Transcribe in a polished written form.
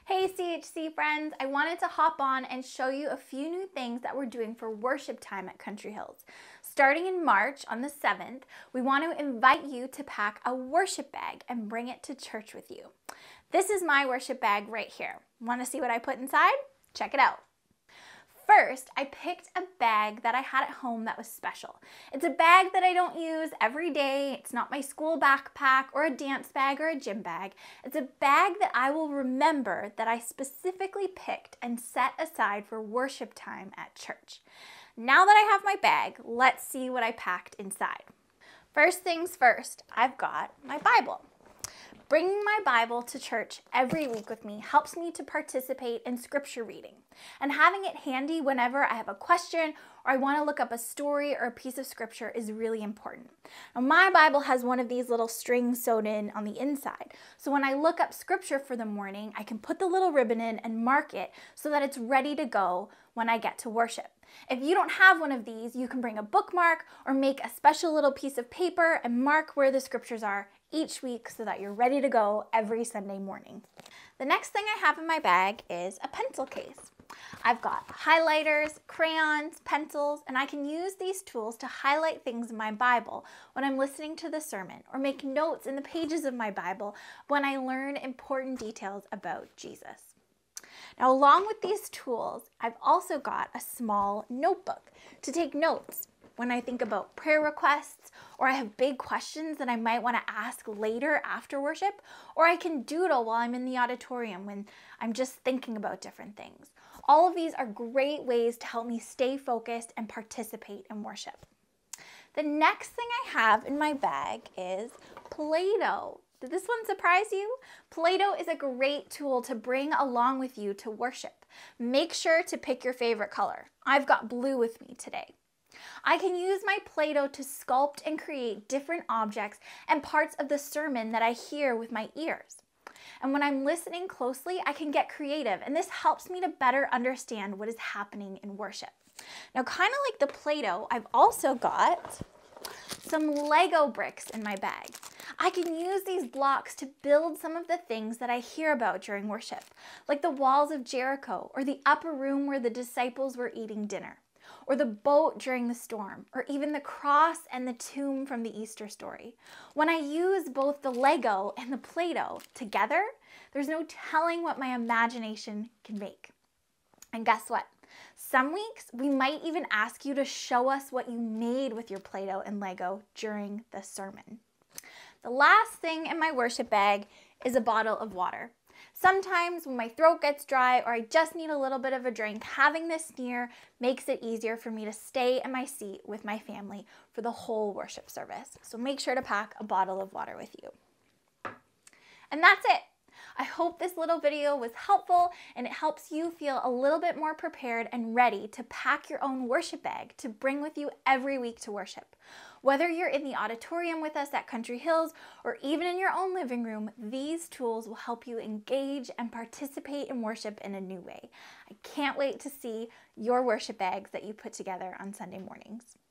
Hey CHC friends, I wanted to hop on and show you a few new things that we're doing for worship time at Country Hills. Starting in March on the 7th, we want to invite you to pack a worship bag and bring it to church with you. This is my worship bag right here. Want to see what I put inside? Check it out. First, I picked a bag that I had at home that was special. It's a bag that I don't use every day. It's not my school backpack or a dance bag or a gym bag. It's a bag that I will remember that I specifically picked and set aside for worship time at church. Now that I have my bag, let's see what I packed inside. First things first, I've got my Bible. Bringing my Bible to church every week with me helps me to participate in scripture reading. And having it handy whenever I have a question or I want to look up a story or a piece of scripture is really important. Now, my Bible has one of these little strings sewed in on the inside. So when I look up scripture for the morning, I can put the little ribbon in and mark it so that it's ready to go when I get to worship. If you don't have one of these, you can bring a bookmark or make a special little piece of paper and mark where the scriptures are each week so that you're ready to go every Sunday morning. The next thing I have in my bag is a pencil case. I've got highlighters, crayons, pencils, and I can use these tools to highlight things in my Bible when I'm listening to the sermon or make notes in the pages of my Bible when I learn important details about Jesus. Now, along with these tools, I've also got a small notebook to take notes when I think about prayer requests or I have big questions that I might want to ask later after worship, or I can doodle while I'm in the auditorium when I'm just thinking about different things. All of these are great ways to help me stay focused and participate in worship. The next thing I have in my bag is Play-Doh. Did this one surprise you? Play-Doh is a great tool to bring along with you to worship. Make sure to pick your favorite color. I've got blue with me today. I can use my Play-Doh to sculpt and create different objects and parts of the sermon that I hear with my ears. And when I'm listening closely, I can get creative, and this helps me to better understand what is happening in worship. Now, kind of like the Play-Doh, I've also got some Lego bricks in my bag. I can use these blocks to build some of the things that I hear about during worship, like the walls of Jericho, or the upper room where the disciples were eating dinner, or the boat during the storm, or even the cross and the tomb from the Easter story. When I use both the Lego and the Play-Doh together, there's no telling what my imagination can make. And guess what? Some weeks, we might even ask you to show us what you made with your Play-Doh and Lego during the sermon. The last thing in my worship bag is a bottle of water. Sometimes when my throat gets dry or I just need a little bit of a drink, having this near makes it easier for me to stay in my seat with my family for the whole worship service. So make sure to pack a bottle of water with you. And that's it. I hope this little video was helpful and it helps you feel a little bit more prepared and ready to pack your own worship bag to bring with you every week to worship. Whether you're in the auditorium with us at Country Hills or even in your own living room, these tools will help you engage and participate in worship in a new way. I can't wait to see your worship bags that you put together on Sunday mornings.